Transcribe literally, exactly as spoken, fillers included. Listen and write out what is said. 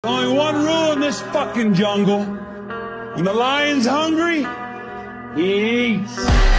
Only one rule in this fucking jungle. When the lion's hungry, he eats.